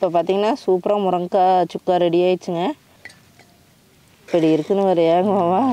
இப்போ பார்த்தீங்கன்னா சூப்பராக முருங்கைக்காய் சுக்கா ரெடி ஆயிடுச்சுங்க. இப்படி இருக்குன்னு ஒரு ஏங்கமாவா.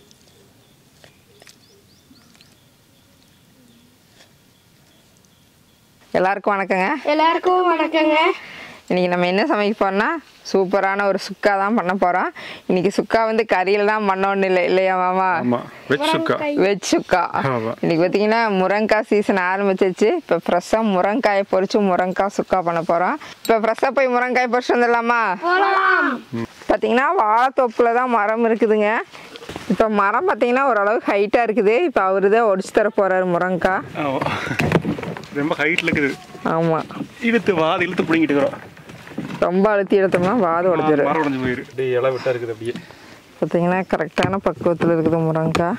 எல்லாருக்கும் வணக்கங்க. எல்லாருக்கும் வணக்கங்க. இன்றைக்கி நம்ம என்ன சமைக்க போகிறோம்னா சூப்பரான ஒரு சுக்கா தான் பண்ண போகிறோம். இன்றைக்கி சுக்கா வந்து கறியில் தான் பண்ணோன்னு இல்லையா மாமா? வெஜ் சுக்கா. இன்றைக்கி பார்த்தீங்கன்னா முருங்கைக்காய் சீசன் ஆரம்பிச்சிச்சு. இப்போ ஃப்ரெஷ்ஷாக முருங்கைக்காயை பொரிச்சு முருங்கைக்காய் சுக்கா பண்ண போகிறோம். இப்போ ஃப்ரெஷ்ஷாக போய் முருங்கைக்காய் பொரிச்சு வந்துடலாமா? பார்த்தீங்கன்னா வாழைத்தோப்பில் தான் மரம் இருக்குதுங்க. இப்போ மரம் பார்த்தீங்கன்னா ஓரளவுக்கு ஹைட்டாக இருக்குது. இப்போ அவரு தான் ஒடிச்சு தர போகிறாரு முருங்கைக்காய். ரொம்ப ஹைட்டில் இருக்குது. ஆமாம், இழுத்து பிடிங்கிட்டு இருக்கிறோம். ரொம்ப அழுத்தி எடுத்தோம்னா வாது உடஞ்சிரு. மரம் உடஞ்சி போயிரு. அப்படியே இலை விட்டா இருக்குது. அப்படியே பார்த்தீங்கன்னா கரெக்டான பக்குவத்தில் இருக்குது முருங்கைக்காய்.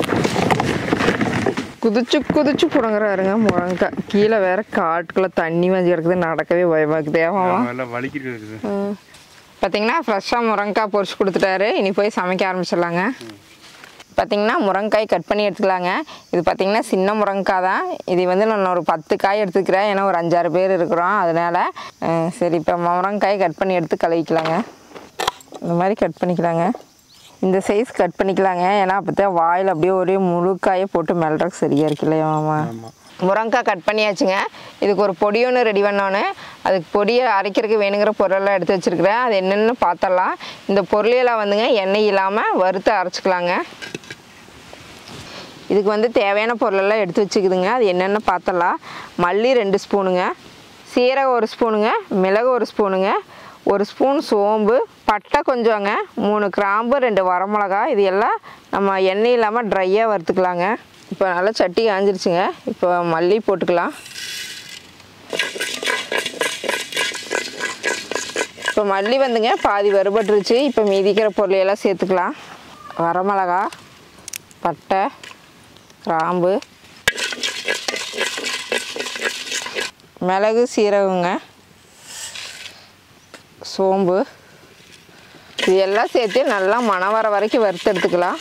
குதிச்சு குதிச்சு புடங்குறாருங்க முருங்கைக்காய். கீழே வேற காட்டுக்குள்ளே தண்ணி வாங்கி கிடக்குது, நடக்கவே பயமாக்குது. எல்லாம் வலிக்கிட்டு இருக்குது. பார்த்தீங்கன்னா ஃப்ரெஷ்ஷாக முருங்கைக்காய் பொரிச்சு கொடுத்துட்டாரு. இனி போய் சமைக்க ஆரம்பிச்சிடலாங்க. பார்த்திங்கன்னா முருங்கைக்காய் கட் பண்ணி எடுத்துக்கலாங்க. இது பார்த்திங்கன்னா சின்ன முருங்கைக்காய் தான். இது வந்து நான் ஒரு 10 காய் எடுத்துக்கிறேன். ஏன்னா ஒரு 5-6 பேர் இருக்கிறோம், அதனால் சரி இப்போ முருங்கைக்காய் கட் பண்ணி எடுத்து கழுவிக்கலாங்க. இந்த மாதிரி கட் பண்ணிக்கலாங்க. இந்த சைஸ் கட் பண்ணிக்கலாங்க. ஏன்னா அப்போ தான் வாயில் அப்படியே ஒரே முழுக்காயை போட்டு மெல்றதுக்கு சரியாக இருக்கு இல்லையா மாமா? முருங்கைக்காய் கட் பண்ணியாச்சுங்க. இதுக்கு ஒரு பொடி ஒன்று ரெடி பண்ணோன்னு, அதுக்கு பொடியை அரைக்கிறதுக்கு வேணுங்கிற பொருளெல்லாம் எடுத்து வச்சுருக்கிறேன். அது என்னென்னு பார்த்தலாம். இந்த பொருளையெல்லாம் வந்துங்க எண்ணெய் இல்லாமல் வறுத்து அரைச்சிக்கலாங்க. இதுக்கு வந்து தேவையான பொருளெல்லாம் எடுத்து வச்சுக்குதுங்க. அது என்னென்னு பார்த்தலாம். மல்லி 2 ஸ்பூனுங்க, சீரகம் 1 ஸ்பூனுங்க, மிளகு 1 ஸ்பூனுங்க, 1 ஸ்பூன் சோம்பு, பட்டை கொஞ்சங்க, 3 கிராம்பு, 2 வரமிளகா. இது எல்லாம் நம்ம எண்ணெய் இல்லாமல் ட்ரையாக வறுத்துக்கலாங்க. இப்போ நல்லா சட்டி காஞ்சிருச்சுங்க. இப்போ மல்லி போட்டுக்கலாம். இப்போ மல்லி வந்துங்க பாதி வறுபட்டுருச்சு. இப்போ மீதிக்கிற பொருளையெல்லாம் சேர்த்துக்கலாம். வரமிளகா, பட்டை, கிராம்பு, மிளகு, சீரகங்க, சோம்பு, இது எல்லாம் சேர்த்து நல்லா மணம் வர வரைக்கும் வறுத்து எடுத்துக்கலாம்.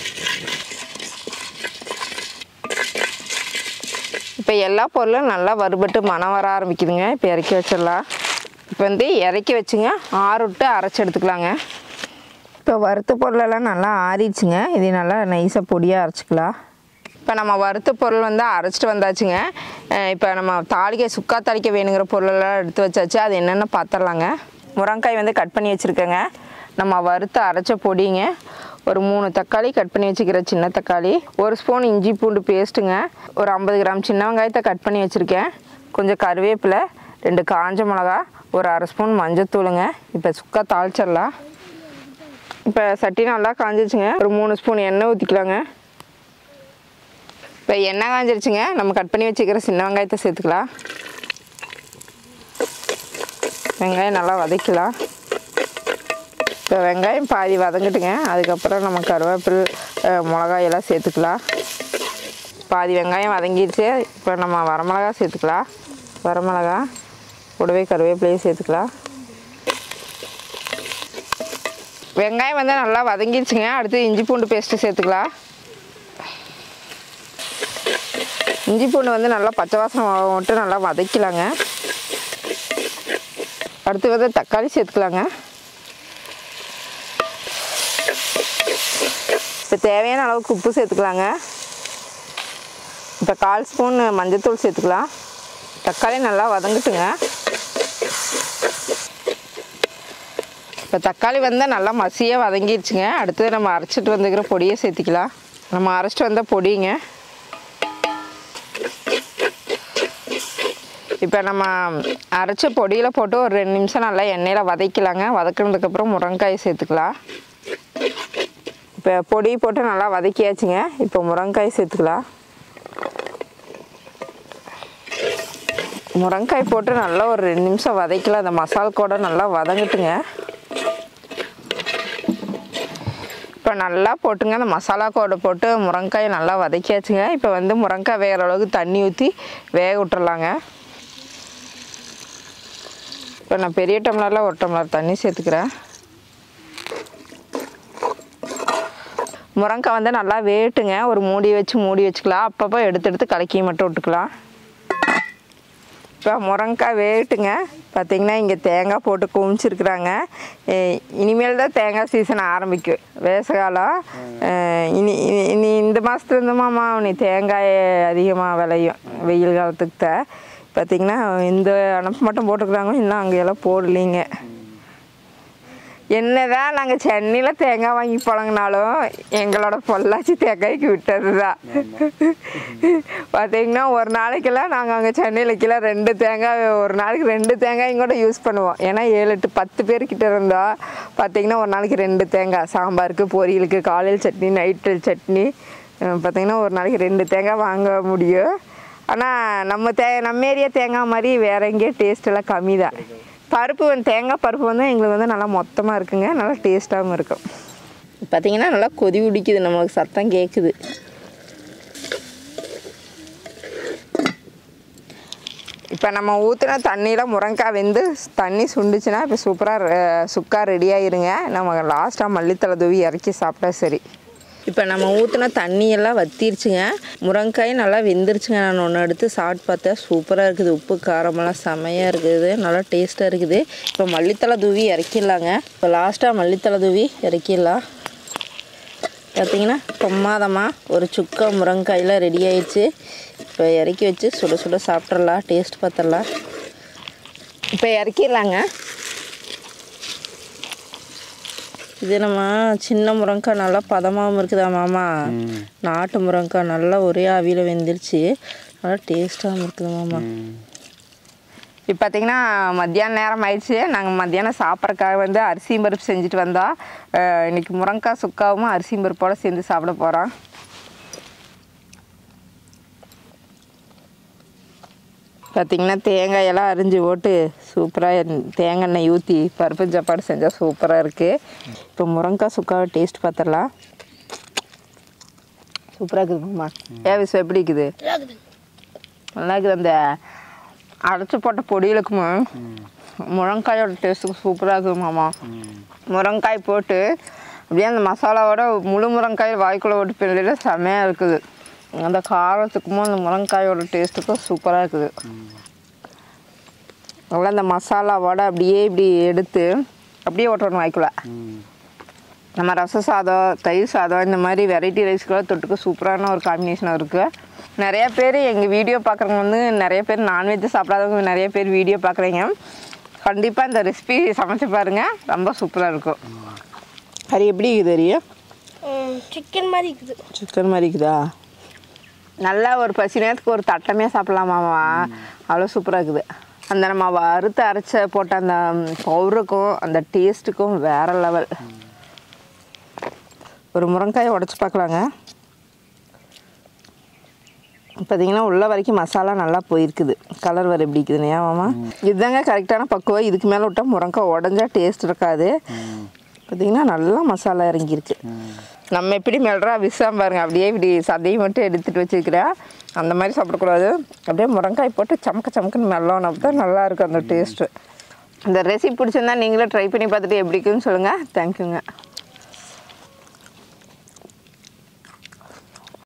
இப்போ எல்லா பொருளும் நல்லா வறுபட்டு மணம் வர ஆரம்பிக்குதுங்க. இப்போ இறக்கி வச்சிடலாம். இப்போ வந்து இறக்கி வச்சுங்க ஆறுவிட்டு அரைச்சி எடுத்துக்கலாங்க. இப்போ வறுத்த பொருளெல்லாம் நல்லா ஆறிடுச்சுங்க. இது நல்லா நைஸாக பொடியாக அரைச்சிக்கலாம். இப்போ நம்ம வறுத்த பொருள் வந்து அரைச்சிட்டு வந்தாச்சுங்க. இப்போ நம்ம சுக்கா தாளிக்க வேணுங்கிற பொருளெல்லாம் எடுத்து வச்சாச்சு. அது என்னென்னு பார்த்துடலாங்க. முருங்கைக்காய் வந்து கட் பண்ணி வச்சுருக்கேங்க. நம்ம வறுத்து அரைச்ச பொடிங்க, ஒரு 3 தக்காளி கட் பண்ணி வச்சுக்கிற சின்ன தக்காளி, 1 ஸ்பூன் இஞ்சி பூண்டு பேஸ்ட்டுங்க, ஒரு 50 கிராம் சின்ன வெங்காயத்தை கட் பண்ணி வச்சுருக்கேன், கொஞ்சம் கருவேப்பிலை, 2 காஞ்ச மிளகா, ஒரு அரை ஸ்பூன் மஞ்சத்தூளுங்க. இப்போ சுக்கா தாளிச்சிடலாம். இப்போ சட்டி நல்லா காஞ்சிருச்சுங்க. ஒரு 3 ஸ்பூன் எண்ணெய் ஊற்றிக்கலாங்க. இப்போ எண்ணெய் காஞ்சிருச்சுங்க. நம்ம கட் பண்ணி வச்சுக்கிற சின்ன வெங்காயத்தை சேர்த்துக்கலாம். வெங்காயம் நல்லா வதக்கலாம். இப்போ வெங்காயம் பாதி வதங்கிட்டுங்க. அதுக்கப்புறம் நம்ம கருவேப்பிலை, மிளகாயெல்லாம் சேர்த்துக்கலாம். பாதி வெங்காயம் வதங்கிடுச்சு. இப்போ நம்ம வரமிளகா சேர்த்துக்கலாம். வரமிளகா கூடவே கருவேப்பிலையும் சேர்த்துக்கலாம். வெங்காயம் வந்து நல்லா வதங்கிடுச்சுங்க. அடுத்து இஞ்சி பூண்டு பேஸ்ட்டு சேர்த்துக்கலாம். இஞ்சி பூண்டு வந்து நல்லா பச்சை வாசனை மட்டும் நல்லா வதக்கலாங்க. அடுத்து வந்து தக்காளி சேர்த்துக்கலாங்க. இப்போ தேவையான அளவுக்கு உப்பு சேர்த்துக்கலாங்க. இப்போ 1/4 ஸ்பூன் மஞ்சத்தூள் சேர்த்துக்கலாம். தக்காளி நல்லா வதங்கட்டுங்க. இப்போ தக்காளி வந்து நல்லா மசியாக வதங்கிடுச்சுங்க. அடுத்து நம்ம அரைச்சிட்டு வந்துக்கிற பொடியை சேர்த்திக்கலாம். நம்ம அரைச்சிட்டு வந்த பொடிங்க. இப்போ நம்ம அரைச்ச பொடியில் போட்டு ஒரு 2 நிமிஷம் நல்லா எண்ணெயில் வதக்கலாங்க. வதக்கினதுக்கப்புறம் முருங்கைக்காயை சேர்த்துக்கலாம். இப்போ பொடி போட்டு நல்லா வதக்கியாச்சுங்க. இப்போ முருங்கைக்காய் சேர்த்துக்கலாம். முருங்கைக்காய் போட்டு நல்லா ஒரு 2 நிமிஷம் வதக்கலாம். அந்த மசால் கூட நல்லா வதங்கட்டுங்க. இப்போ நல்லா போட்டுங்க. அந்த மசாலா கோடை போட்டு முருங்கைக்காயை நல்லா வதக்கியாச்சுங்க. இப்போ வந்து முருங்கைக்காய் வேகிற அளவுக்கு தண்ணி ஊற்றி வேக விட்டுறலாங்க. இப்போ நான் பெரிய டம்ளரில் 1 டம்ளர் தண்ணி சேர்த்துக்கிறேன். முருங்கைக்காய் வந்து நல்லா வேட்டுங்க. ஒரு மூடி வச்சுக்கலாம். அப்பப்போ எடுத்து கலக்கி மட்டும் விட்டுக்கலாம். இப்போ முருங்கைக்காய் வேகட்டுங்க. பார்த்திங்கன்னா இங்கே தேங்காய் போட்டு குமிச்சிருக்குறாங்க. இனிமேல் தான் தேங்காய் சீசன் ஆரம்பிக்கும். வேசகாலம் இனி இந்த மாதத்துல இருந்தமாம்மா நீ தேங்காய் அதிகமாக விளையும் வெயில் காலத்துக்கு தான். பார்த்திங்கன்னா இந்த அனுப்பு மட்டும் போட்டுக்கிறாங்க, இன்னும் அங்கெல்லாம் போடலிங்க. என்னதான் நாங்கள் சென்னையில் தேங்காய் வாங்கி பழங்கினாலும் எங்களோட பொள்ளாச்சி தேங்காய்க்கு விட்டது தான். பார்த்திங்கன்னா ஒரு நாளைக்கெல்லாம் நாங்கள் அங்கே சென்னையில் கீழே 2 தேங்காய், ஒரு நாளைக்கு 2 தேங்காயும் கூட யூஸ் பண்ணுவோம். ஏன்னா 7, 8, 10 பேர்கிட்ட இருந்தோம். பார்த்திங்கன்னா ஒரு நாளைக்கு 2 தேங்காய், சாம்பாருக்கு, பொரியலுக்கு, காலையில் சட்னி, நைட்டு சட்னி. பார்த்திங்கன்னா ஒரு நாளைக்கு 2 தேங்காய் வாங்க முடியும். ஆனால் நம்ம ஏரியா தேங்காய் மாதிரி வேறு எங்கேயும் டேஸ்ட்டெல்லாம் கம்மி தான். பருப்பு தேங்காய் பருப்பு எங்களுக்கு நல்லா மொத்தமாக இருக்குங்க, நல்லா டேஸ்ட்டாகவும் இருக்கும். பார்த்திங்கன்னா நல்லா கொதி பிடிக்குது, நம்மளுக்கு சத்தம் கேட்குது. இப்போ நம்ம ஊற்றின தண்ணியில் முருங்கைக்காய் வெந்து தண்ணி சுண்டுச்சுன்னா இப்போ சூப்பராக சுக்கா ரெடி ஆகிருங்க. நம்ம லாஸ்ட்டாக மல்லித்தலை தூவி இறக்கி சாப்பிட்டா சரி. இப்போ நம்ம ஊற்றின தண்ணியெல்லாம் வத்திருச்சுங்க. முருங்கைக்காய் நல்லா வெந்துருச்சுங்க. நான் ஒன்று எடுத்து சாப்பிட்டு பார்த்தேன், சூப்பராக இருக்குது. உப்பு காரமெல்லாம் செமையாக இருக்குது, நல்லா டேஸ்ட்டாக இருக்குது. இப்போ மல்லித்தலை தூவி இறக்கிடலாங்க. இப்போ லாஸ்ட்டாக மல்லித்தலை தூவி இறக்கிடலாம். பார்த்திங்கன்னா பிரமாதமாக ஒரு சுக்கா முருங்கைக்காயில் ரெடி ஆயிடுச்சு. இப்போ இறக்கி வச்சு சுட சுட சாப்பிட்றலாம், டேஸ்ட் பார்த்துடலாம். இப்போ இறக்கிடலாங்க. இது நம்ம சின்ன முருங்கைக்காய் நல்லா பதமாகவும் இருக்குதா மாமா. நாட்டு முருங்கைக்காய் நல்லா ஒரே ஆவியில் வெந்துருச்சு, நல்லா டேஸ்ட்டாகவும் இருக்குது மாமா. இப்போ பார்த்திங்கன்னா மத்தியான நேரம் ஆயிடுச்சு. நாங்கள் மத்தியானம் சாப்பிட்றதுக்காக அரிசியும் பருப்பு செஞ்சுட்டு வந்தோம். இன்றைக்கி முருங்கைக்காய் சுக்காவும் அரிசியும் பருப்போடு சேர்ந்து சாப்பிட போகிறோம். பார்த்திங்கன்னா தேங்காயெல்லாம் அரிஞ்சு போட்டு சூப்பராக தேங்காய் எண்ணெய் ஊற்றி பருப்பு சாப்பாடு செஞ்சால் சூப்பராக இருக்குது. இப்போ முருங்கைக்காய் சுக்காவை டேஸ்ட் பார்த்துடலாம். சூப்பராக இருக்குதுங்கம்மா. விஷயம் எப்படி இருக்குது? நல்லா இருக்குது. அந்த அரைச்சி போட்ட பொடிகளுக்குமா முருங்கைக்காயோட டேஸ்ட்டுக்கு சூப்பராக இருக்குதுமாம்மா. முருங்கைக்காய் போட்டு அப்படியே அந்த மசாலாவோட முழு முருங்கைக்காய் வாய்க்குள்ளே ஓட்டு பிள்ளைல செமையாக இருக்குது. அந்த காரத்துக்கும் அந்த முருங்கைக்காயோட டேஸ்ட்டுக்கும் சூப்பராக இருக்குது. நல்லா அந்த மசாலாவோட அப்படியே இப்படி எடுத்து அப்படியே ஓட்டணும் வாய்க்குள்ள. நம்ம ரச சாதம், தயிர் சாதம், இந்த மாதிரி வெரைட்டி ரைஸ்க்குள்ள தொட்டுக்கு சூப்பரான ஒரு காம்பினேஷனாக இருக்குது. நிறைய பேர் எங்கள் வீடியோ பார்க்குறவங்க நிறைய பேர் நான்வெஜ் சாப்பிடாதவங்க நிறைய பேர் வீடியோ பார்க்குறீங்க. கண்டிப்பாக இந்த ரெசிபி சமைச்சு பாருங்கள், ரொம்ப சூப்பராக இருக்கும். அது எப்படி இருக்குது தெரியும்? சிக்கன் மாதிரி இருக்குது. சிக்கன் மாதிரி இருக்குதா? நல்லா ஒரு பசி நேரத்துக்கு ஒரு தட்டமே சாப்பிட்லாமாவா, அவ்வளோ சூப்பராக இருக்குது. அந்த நம்ம வறுத்து அரைச்ச போட்ட அந்த பவுடருக்கும் அந்த டேஸ்ட்டுக்கும் வேறு லெவல். ஒரு முருங்கைக்காயை உடச்சி பார்க்கலாங்க. பார்த்திங்கன்னா உள்ள வரைக்கும் மசாலா நல்லா போயிருக்குது. கலர் வேறு எப்படி இருக்குதுன்னு ஏமாமா. இதுதாங்க கரெக்டான பக்குவம். இதுக்கு மேலே விட்டால் முருங்கைக்காய் உடஞ்சா டேஸ்ட் இருக்காது. பார்த்திங்கன்னா நல்லா மசாலா இறங்கியிருக்கு. நம்ம எப்படி மெல்றா விஷம் பாருங்கள், அப்படியே இப்படி சதையை மட்டும் எடுத்துகிட்டு வச்சுக்கிறேன். அந்த மாதிரி சாப்பிடக்கூடாது. அப்படியே முருங்கைக்காய் போட்டு சமக்குன்னு மெல்லணும், அப்போ தான் நல்லாயிருக்கும் அந்த டேஸ்ட்டு. இந்த ரெசிபி பிடிச்சிருந்தா நீங்களே ட்ரை பண்ணி பார்த்துட்டு எப்படி இருக்குன்னு சொல்லுங்கள். தேங்க்யூங்க.